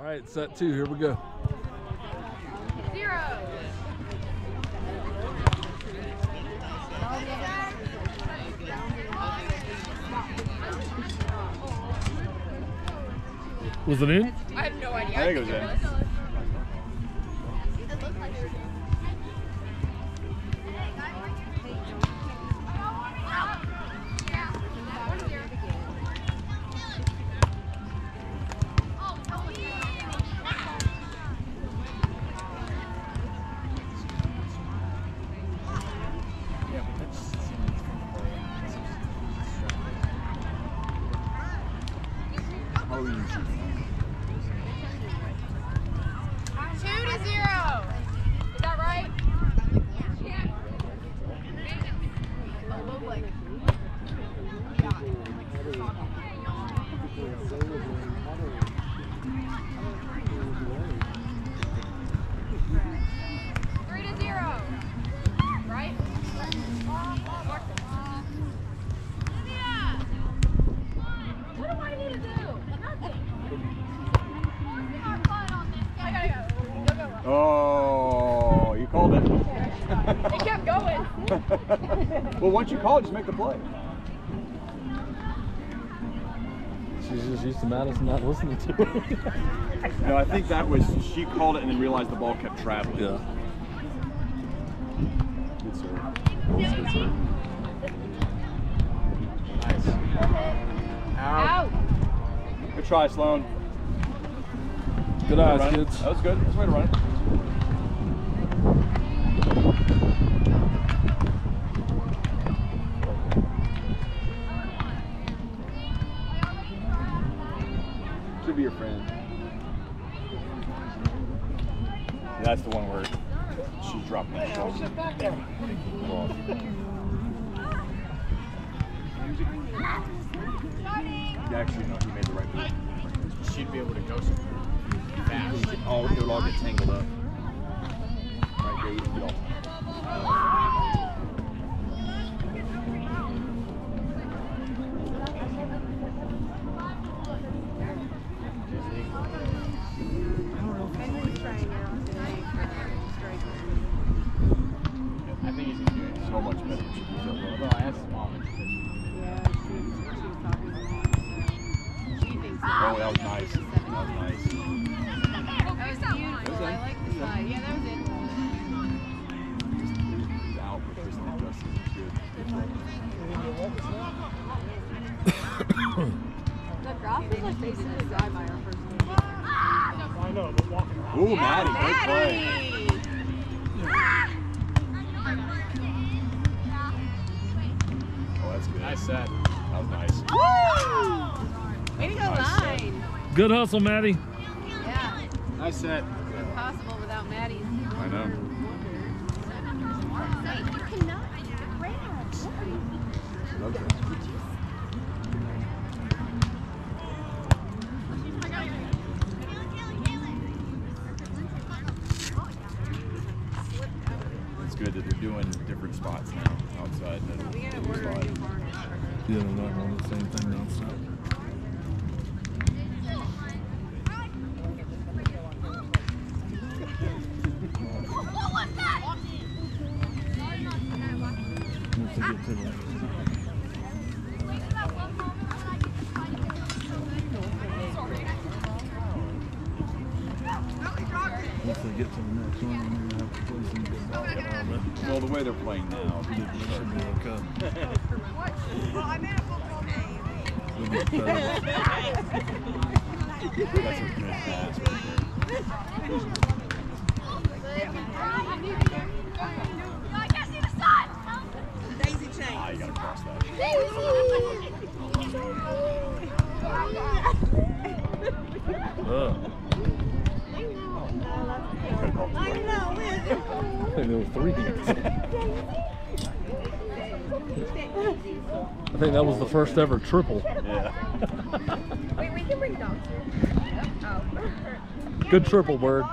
All right, set 2, here we go. 0. Was it in? I have no idea. I think it was in. How are you shooting? 2 to 0. Is that right? Yeah. Three to 0. Right? What do I need to do? Nothing. I gotta go. Go. Oh, you called it. It kept going. Well, once you call it, just make the play. She's just used to Madison not listening to her. No, I think that was, she called it and then realized the ball kept traveling. Yeah. Good serve. Good serve. Nice. Out. Good try, Sloan. Good eyes, Run it. kids. That was good. That's the way to run it. Should be your friend. Yeah, that's the one where she's dropping that shot. Yeah, actually, no, he made the right move. She'd be able to go somewhere fast. Oh, it would all get tangled up. Right there, you can get all. I think he's going to do it So much better. She does that well. Although I asked Mom. Yeah, she was talking to me. She thinks Oh, that was nice. That was nice. that was beautiful. I like the side. Yeah, that was it. Just out for Kristen and Justin. Good. The drop is like basically dry by our first game. I know, but walking around. Ooh, Maddie, great play. Oh, that's good. Nice set. That was nice. Woo! Way to go, Nice set. line. Good hustle, Maddie. Yeah, Nice set. impossible without Maddie's. I know. Hey, you cannot grab. Love that. It's good that they're doing different spots now outside. We gotta order a new varnish. Yeah, they're not on the same thing nonstop. Once they get to the Once they get to the next one, then they're gonna have to play some good ball. Well, the way they're playing now, It should be okay. Well, I made a football game. They'll get better. that's a good pass right I can't see the sun. Daisy there. chain. Ah, you gotta cross that. I know it. I think there were 3 hits. I think that was the first ever triple. Yeah. Wait, we can bring dogs here. Oh. Good triple, Bird.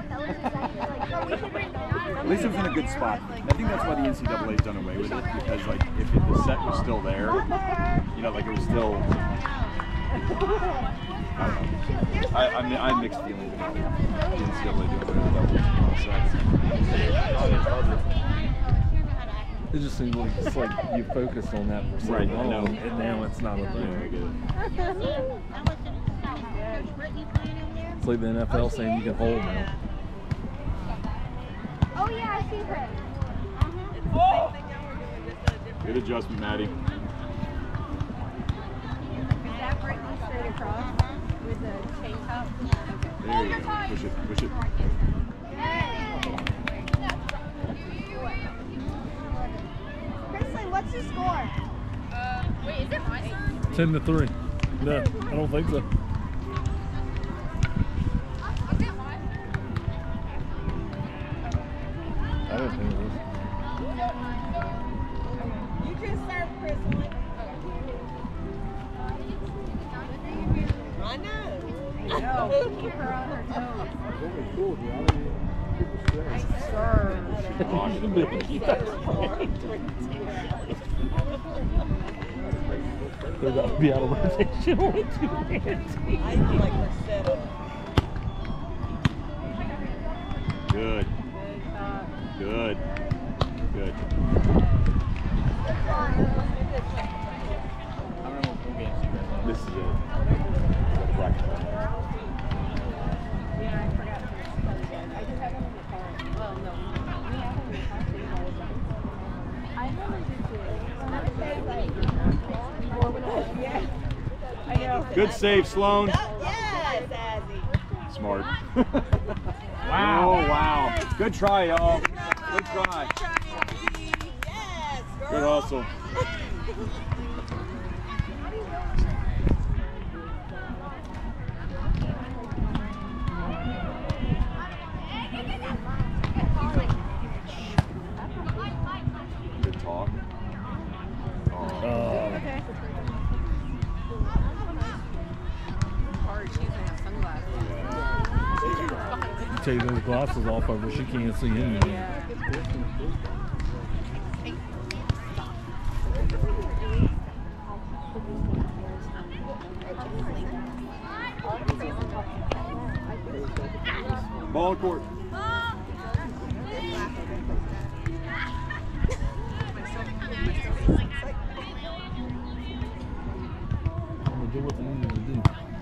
At least it was in a good spot. I think that's why the NCAA's done away with it, because like if the set was still there, you know, like it was still. I mean, I have mixed feelings about NCAA doing whatever levels. It just seems like it's like you focused on that for so Right, I long, know. and now it's not a Yeah, I thing. get it. It's like the NFL saying you can hold now. Oh yeah, I see her. Good adjustment, Maddie. Is that Brittany straight across with the chain top? There you go. Push it, push it. Chrisley, what's the score? Wait, is it my turn? 10-3. No, I don't think so. Is it my turn? I didn't think it was. You just serve Chrisley. I know. Keep her on her toes. They're about to be out of rotation only 2 minutes. Good. Good. Good. This is it. Yeah, I forgot to. I just have them in the car. Well, no. We have them in the car. I normally do too. I know. Good save, Sloan. Yes, Azzy. Smart. Wow. Oh, wow. Good try, y'all. Good try. Yes, girl. Good hustle. Good talk. Okay. Hard. She doesn't have sunglasses. Take those glasses off of her, she can't see anything. Yeah. Ball court. I'm gonna do what they need to do.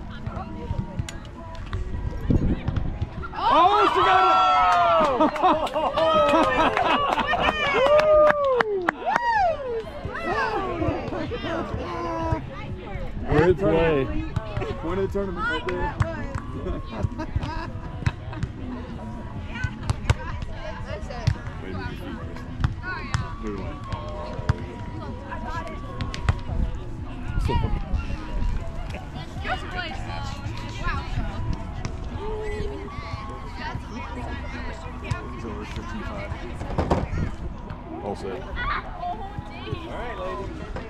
Oh, she got it! Great play. Point of the tournament right there. Wait, move your feet, Kristen. Move it. So, Good play, Wow. He's over 55. All set. Oh, geez. All right, ladies.